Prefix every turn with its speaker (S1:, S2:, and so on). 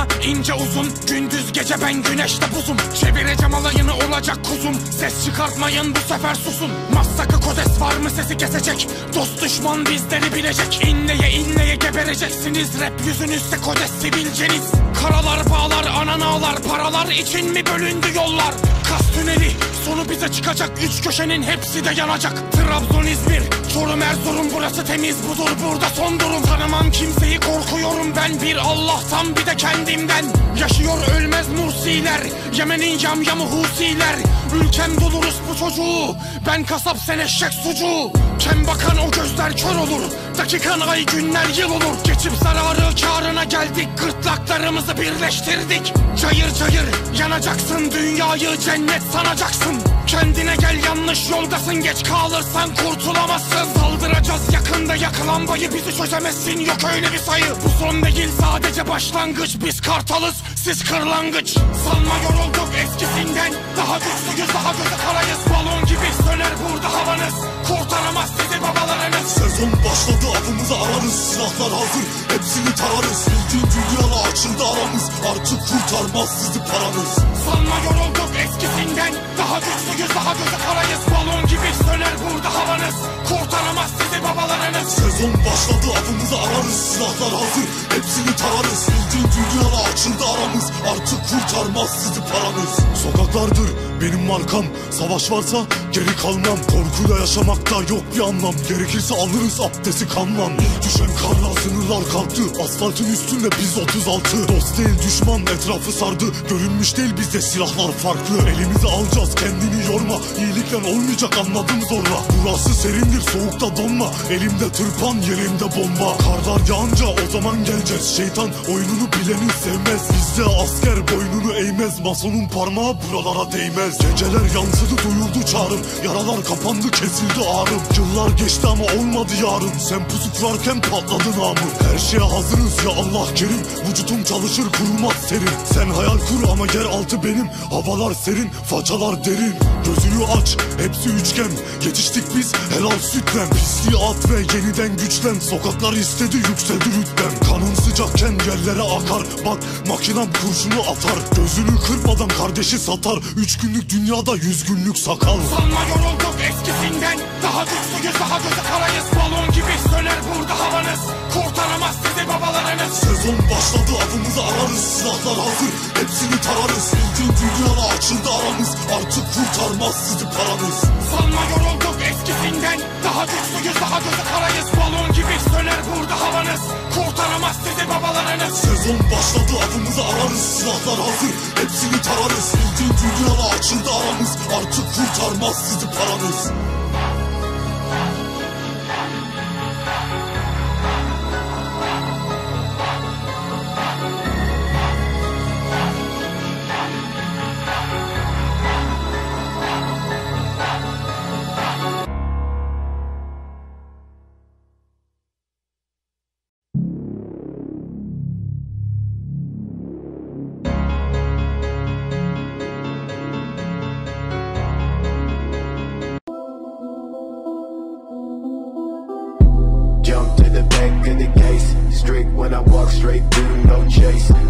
S1: hayat ince uzun, gündüz gece ben güneşte buzum. Çevireceğim alayını olacak kuzum, ses çıkartmayın bu sefer susun. Massakı kodes var mı sesi kesecek, dost düşman bizleri bilecek. İnleye inleye gebereceksiniz, rap yüzünüzse kodes sivilceniz. Karalar bağlar anan ağlar, paralar için mi bölündü yollar? Kas tüneli sonu bize çıkacak, üç köşenin hepsi de yanacak. Trabzon, İzmir, Çorum, Erzurum, burası temiz budur, burada son durum. Tanımam kimseyi, korkuyorum ben bir Allah'tan bir de kendimden. Yaşıyor ölmez Mursiler, Yemen'in yamyamı Husiler. Ülkem dolu bu çocuğu, ben kasap sen eşek sucuğu. Kem bakan o gözler kör olur, dakikan ay günler yıl olur. Geçip zararı kârına geldik, gırtlaklarımızı birleştirdik. Cayır cayır yanacaksın, dünyayı cennet sanacaksın. Kendine gel, yanlış yoldasın, geç kalırsan kurtulamazsın. Saldıracağız yakında, yakılambayı bizi çözemezsin, yok öyle bir sayı. Bu son değil sadece başlangıç, biz kartalız siz kırlangıç. Sanma yorulduk eskisinden, daha güçlüyüz daha gözü karayız. Balon gibi söner burada havanız, kurtaramaz sizi babalarınız.
S2: Sezon başladı avımızı ararız, silahlar hazır hepsini tararız. Bildiğin dünyayla açıldı aramız, artık kurtarmaz sizi paranız.
S1: Sanma yorulduk eskisinden, daha güçlüyüz daha gözü karayız. Balon gibi söner burada havanız, kurtaramaz sizi babalarınız.
S2: Sezon başladı avımızı ararız, silahlar hazır hepsini tararız. Bildiğin dünyayla açıldı aramız, artık kurtarmaz sizi paranız. Sokaklardır benim markam, savaş varsa geri kalmam. Korkuyla yaşamakta yok bir anlam, gerekirse alırız abdesti kanlan. İlk düşen karla sınırlar kalktı, asfaltın üstünde biz 36. Dost değil düşman etrafı sardı, görünmüş değil bizde silahlar farklı. Elimizi alacağız kendini yorma, iyilikle olmayacak anladım zorla. Burası serindir soğukta donma, elimde tırpan yerimde bomba. Karlar yağınca o zaman geleceğiz, şeytan oyununu bileni sevmez. Bizde asker boynunu eğmez, masonun parmağı buralara değmez. Geceler yansıdı duyuldu çağrım, yaralar kapandı kesildi ağrım. Yıllar geçti ama olmadı yarın, sen pusu kurarken patladı namım. Her şeye hazırız ya Allah kerim, vücutum çalışır kurulmaz serin. Sen hayal kur ama yer altı benim, havalar serin façalar derin. Gözünü aç hepsi üçgen, yetiştik biz helal sütten. Pisliği at ve yeniden güçlen, sokaklar istedi yükseldi rütben. Kanın sıcakken yerlere akar, bak makinem kurşunu atar. Gözünü kırpmadan kardeşi satar, 3 günlük dünyada 100 günlük sakal.
S1: Sanma yorulduk eskisinden, daha güçlüyüz daha gözü karayız. Balon gibi söner burada havanız, kurtaramaz sizi babalarınız.
S2: Sezon başladı avımızı ararız, silahlar hazır hepsini tararız. Bildiğin dünyayla açıldı aramız, artık kurtarmaz sizi paranız.
S1: Sanma yorulduk eskisinden, daha güçlüyüz daha gözü karayız. Balon gibi söner burada havanız, kurtaramaz sizi babalarınız.
S2: Sezon başladı avımızı ararız, silahlar hazır hepsini tararız. Bildiğin dünyayla açıldı aramız, artık kurtarmaz sizi paranız.
S3: Jump to the back of the case, strict when I walk straight through, no chase.